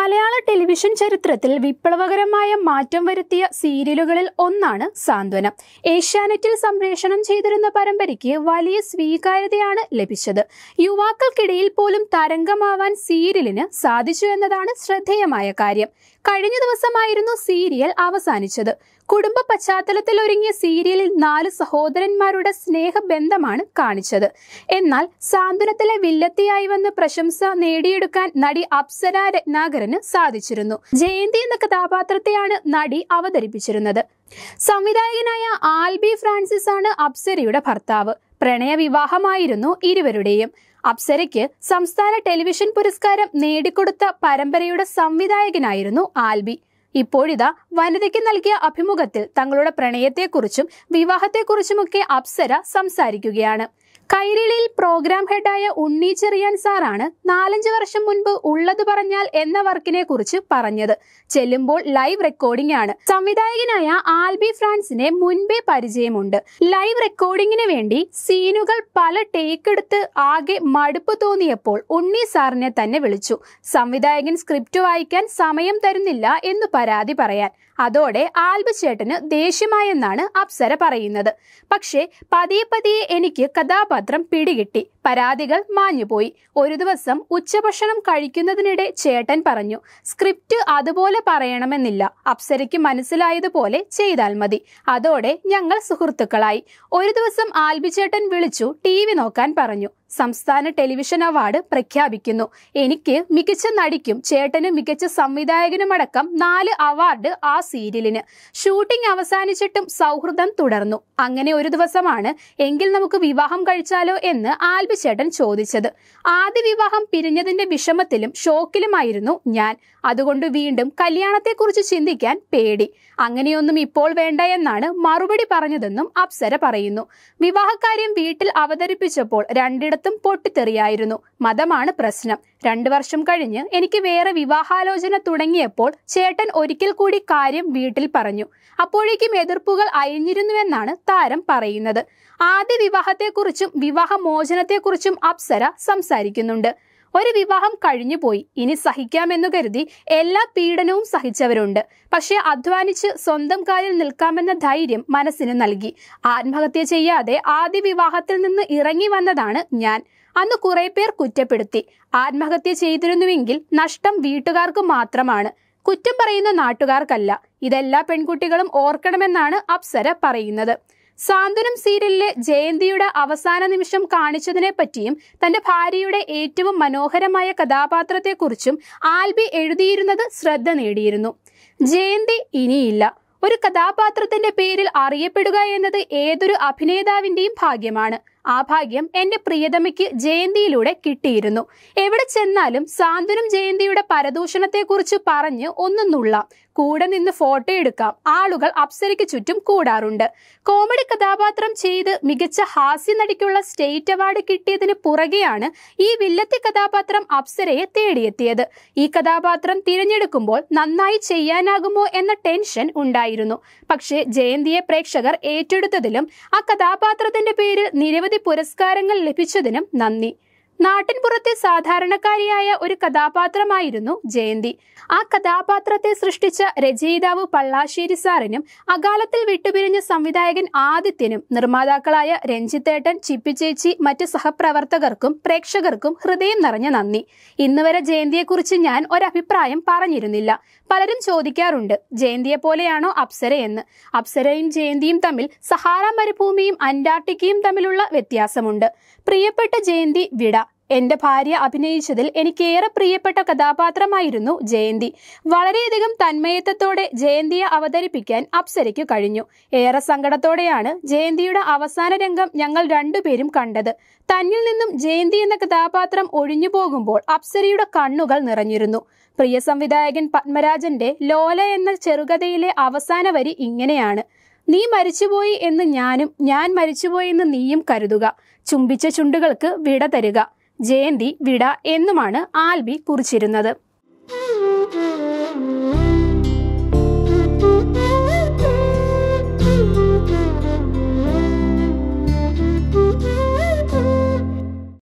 മലയാള television ചരിത്രത്തിൽ വിപ്ലവകരമായ മാറ്റം വരുത്തിയ സീരിയലുകളിൽ ഒന്നാണ് സാന്ത്വനം. ഏഷ്യാനെറ്റിൽ സംപ്രേഷണം ചെയ്തിരുന്ന പരമ്പരയ്ക്ക് വലിയ സ്വീകാര്യതയാണ് ലഭിച്ചത്. യുവാക്കൾക്കിടയിൽ പോലും തരംഗമാവാൻ സീരിയലിന് സാധിച്ചു എന്നതാണ് ശ്രദ്ധേയമായ കാര്യം. കഴിഞ്ഞ ദിവസമായിരുന്നു സീരിയൽ അവസാനിച്ചത്. കുടുംബ പശ്ചാത്തലത്തിൽ ഒരുങ്ങിയ സീരിയലിൽ 4 സഹോദരന്മാരുടെ സ്നേഹബന്ധമാണ് കാണിച്ചത്. എന്നാൽ സാന്ത്വനത്തിലെ വില്ലത്തിയായി വന്ന് പ്രശംസ നേടിയെടുക്കാൻ നടി അപ്സര രത്നാകരന് സാധിച്ചിരുന്നു. ജയന്തി എന്ന കഥാപാത്രത്തെയാണ് നടി അവതരിപ്പിച്ചിരുന്നത്. സംവിധായകനായ ആൽബി ഫ്രാൻസിസ് ആണ് അപ്സരയുടെ ഭർത്താവ്. പ്രണയവിവാഹമായിരുന്നു ഇരുവരുടെയും. അപ്സരയ്ക്ക് സംസ്ഥാന ടെലിവിഷൻ പുരസ്കാരം നേടിക്കൊടുത്ത പരമ്പരയുടെ സംവിധായകനായിരുന്നു ആൽബി. ഇപ്പോഴിതാ വനിതയ്ക്ക് നൽകിയ അഭിമുഖത്തിൽ തങ്ങളുടെ പ്രണയത്തെക്കുറിച്ചും വിവാഹത്തെക്കുറിച്ചുമൊക്കെ അപ്സര സംസാരിക്കുകയാണ്. കൈരളിയിൽ പ്രോഗ്രാം ഹെഡായ ഉണ്ണി ചെറിയാൻ സാറാണ് 4-5 വർഷം മുൻപ് ഉള്ളത് പറഞ്ഞാൽ എന്ന വർക്കിനെ കുറിച്ച് പറഞ്ഞത്. ചെല്ലുമ്പോൾ ലൈവ് റെക്കോർഡിംഗ് ആണ്. സംവിധായകനായ ആൽബി ഫ്രാൻസിനെ മുൻപേ പരിചയമുണ്ട്. ലൈവ് റെക്കോർഡിംഗിന് വേണ്ടി സീനുകൾ പല ടേക്ക് എടുത്ത് ആകെ മടുപ്പ് തോന്നിയപ്പോൾ ഉണ്ണി സാറിനെ തന്നെ വിളിച്ചു. സംവിധായകൻ സ്ക്രിപ്റ്റ് വായിക്കാൻ സമയം തരുന്നില്ല എന്ന് പരാതി പറയാൻ. അതോടെ ആൽബി ചേട്ടന് ദേഷ്യമായെന്നാണ് അപ്സര പറയുന്നത്. പക്ഷേ പതിയെ എനിക്ക് കഥാപാത്രം പിടികിട്ടി. പരാതികൾ മാഞ്ഞുപോയി. ഒരു ദിവസം ഉച്ചഭക്ഷണം കഴിക്കുന്നതിനിടെ ചേട്ടൻ പറഞ്ഞു, സ്ക്രിപ്റ്റ് അതുപോലെ പറയണമെന്നില്ല, അപ്സരയ്ക്ക് മനസ്സിലായതുപോലെ ചെയ്താൽ മതി. അതോടെ ഞങ്ങൾ സുഹൃത്തുക്കളായി. ഒരു ദിവസം ആൽബി ചേട്ടൻ വിളിച്ചു TV നോക്കാൻ പറഞ്ഞു. സംസ്ഥാന ടെലിവിഷൻ അവാർഡ് പ്രഖ്യാപിക്കുന്നു. എനിക്ക് മികച്ച നടിക്കും ചേട്ടന് മികച്ച സംവിധായകനുമടക്കം 4 അവാർഡ് ആ സീരിയലിന്. ഷൂട്ടിംഗ് അവസാനിച്ചിട്ടും സൗഹൃദം തുടർന്നു. അങ്ങനെ ഒരു ദിവസമാണ് എങ്കിൽ നമുക്ക് വിവാഹം കഴിച്ചാലോ എന്ന് ആൽബി ചേട്ടൻ ചോദിച്ചത്. ആദ്യ വിവാഹം പിരിഞ്ഞതിന്റെ വിഷമത്തിലും ഷോക്കിലുമായിരുന്നു ഞാൻ. അതുകൊണ്ട് വീണ്ടും കല്യാണത്തെക്കുറിച്ച് ചിന്തിക്കാൻ പേടി. അങ്ങനെയൊന്നും ഇപ്പോൾ വേണ്ട എന്നാണ് മറുപടി പറഞ്ഞതെന്നും അപ്സര പറയുന്നു. വിവാഹകാര്യം വീട്ടിൽ അവതരിപ്പിച്ചപ്പോൾ രണ്ടിടത്തും പൊട്ടിത്തെറിയായിരുന്നു. മതമാണ് പ്രശ്നം. 2 വർഷം കഴിഞ്ഞ് എനിക്ക് വേറെ വിവാഹാലോചന തുടങ്ങിയപ്പോൾ ചേട്ടൻ ഒരിക്കൽ കൂടി കാര്യം വീട്ടിൽ പറഞ്ഞു. അപ്പോഴേക്കും എതിർപ്പുകൾ അയഞ്ഞിരുന്നുവെന്നാണ് താരം പറയുന്നത്. ആദ്യ വിവാഹത്തെക്കുറിച്ചും വിവാഹമോചനത്തെക്കുറിച്ചും അപ്സര സംസാരിക്കുന്നുണ്ട്. ഒരു വിവാഹം കഴിഞ്ഞുപോയി, ഇനി സഹിക്കാമെന്നു കരുതി എല്ലാ പീഡനവും സഹിച്ചവരുണ്ട്. പക്ഷെ അധ്വാനിച്ച് സ്വന്തം കാലിൽ നിൽക്കാമെന്ന ധൈര്യം മനസ്സിന് നൽകി. ആത്മഹത്യ ചെയ്യാതെ ആദ്യ വിവാഹത്തിൽ നിന്ന് ഇറങ്ങി വന്നതാണ് ഞാൻ. അന്ന് കുറെ പേർ കുറ്റപ്പെടുത്തി. ആത്മഹത്യ ചെയ്തിരുന്നുവെങ്കിൽ നഷ്ടം വീട്ടുകാർക്ക് മാത്രമാണ്, കുറ്റം പറയുന്ന നാട്ടുകാർക്കല്ല. ഇതെല്ലാ പെൺകുട്ടികളും ഓർക്കണമെന്നാണ് അപ്സര പറയുന്നത്. സാന്ത്വനം സീരിയലിലെ ജയന്തിയുടെ അവസാന നിമിഷം കാണിച്ചതിനെ പറ്റിയും തന്റെ ഭാര്യയുടെ ഏറ്റവും മനോഹരമായ കഥാപാത്രത്തെക്കുറിച്ചും ആൽബി എഴുതിയിരുന്നത് ശ്രദ്ധ നേടിയിരുന്നു. ജയന്തി ഇനിയില്ല. ഒരു കഥാപാത്രത്തിന്റെ പേരിൽ അറിയപ്പെടുക എന്നത് ഏതൊരു അഭിനേതാവിന്റെയും ഭാഗ്യമാണ്. ആ ഭാഗ്യം എന്റെ പ്രിയതമയ്ക്ക് ജയന്തിയിലൂടെ കിട്ടിയിരുന്നു. എവിടെ ചെന്നാലും സാന്ത്വനം ജയന്തിയുടെ പരദൂഷണത്തെക്കുറിച്ച് പറഞ്ഞ് ഒന്ന് നുള്ളാം, കൂടെ നിന്ന് ഫോട്ടോ എടുക്കാം. ആളുകൾ അപ്സരയ്ക്ക് ചുറ്റും കൂടാറുണ്ട്. കോമഡി കഥാപാത്രം ചെയ്ത് മികച്ച ഹാസ്യ നടിക്കുള്ള സ്റ്റേറ്റ് അവാർഡ് കിട്ടിയതിന് പുറകെയാണ് ഈ വില്ലത്തി കഥാപാത്രം അപ്സരയെ തേടിയെത്തിയത്. ഈ കഥാപാത്രം തിരഞ്ഞെടുക്കുമ്പോൾ നന്നായി ചെയ്യാനാകുമോ എന്ന ടെൻഷൻ ഉണ്ടായിരുന്നു. പക്ഷേ ജയന്തിയെ പ്രേക്ഷകർ ഏറ്റെടുത്തതിലും ആ കഥാപാത്രത്തിന്റെ പേരിൽ നിരവധി പുരസ്കാരങ്ങൾ ലഭിച്ചതിനും നന്ദി. നാട്ടിൻപുറത്തെ സാധാരണക്കാരിയായ ഒരു കഥാപാത്രമായിരുന്നു ജയന്തി. ആ കഥാപാത്രത്തെ സൃഷ്ടിച്ച രചയിതാവ് പള്ളാശ്ശേരി സാറിനും അകാലത്തിൽ വിട്ടുപിരിഞ്ഞ സംവിധായകൻ ആദിത്യനും നിർമ്മാതാക്കളായ രഞ്ജിത്തേട്ടൻ, ചിപ്പിച്ചേച്ചി, മറ്റ് സഹപ്രവർത്തകർക്കും പ്രേക്ഷകർക്കും ഹൃദയം നിറഞ്ഞ നന്ദി. ഇന്ന് വരെ ജയന്തിയെക്കുറിച്ച് ഞാൻ ഒരഭിപ്രായം പറഞ്ഞിരുന്നില്ല. പലരും ചോദിക്കാറുണ്ട്, ജയന്തിയെ പോലെയാണോ അപ്സര എന്ന്. അപ്സരയും ജയന്തിയും തമ്മിൽ സഹാറ മരുഭൂമിയും അന്റാർട്ടിക്കയും തമ്മിലുള്ള വ്യത്യാസമുണ്ട്. പ്രിയപ്പെട്ട ജയന്തി വിട. എന്റെ ഭാര്യ അഭിനയിച്ചതിൽ എനിക്കേറെ പ്രിയപ്പെട്ട കഥാപാത്രമായിരുന്നു ജയന്തി. വളരെയധികം തന്മയത്വത്തോടെ ജയന്തിയെ അവതരിപ്പിക്കാൻ അപ്സരയ്ക്ക് കഴിഞ്ഞു. ഏറെ സങ്കടത്തോടെയാണ് ജയന്തിയുടെ അവസാന രംഗം ഞങ്ങൾ രണ്ടുപേരും കണ്ടത്. തന്നിൽ നിന്നും ജയന്തി എന്ന കഥാപാത്രം ഒഴിഞ്ഞു പോകുമ്പോൾ അപ്സരയുടെ കണ്ണുകൾ നിറഞ്ഞിരുന്നു. പ്രിയ സംവിധായകൻ പത്മരാജന്റെ ലോല എന്ന ചെറുകഥയിലെ അവസാന വരി ഇങ്ങനെയാണ്: നീ മരിച്ചുപോയി എന്ന് ഞാനും, ഞാൻ മരിച്ചുപോയി എന്ന് നീയും കരുതുക, ചുംബിച്ച ചുണ്ടുകൾക്ക് വിട തരുക, ജയന്തി വിട എന്നുമാണ് ആൽബി കുറിച്ചിരുന്നത്.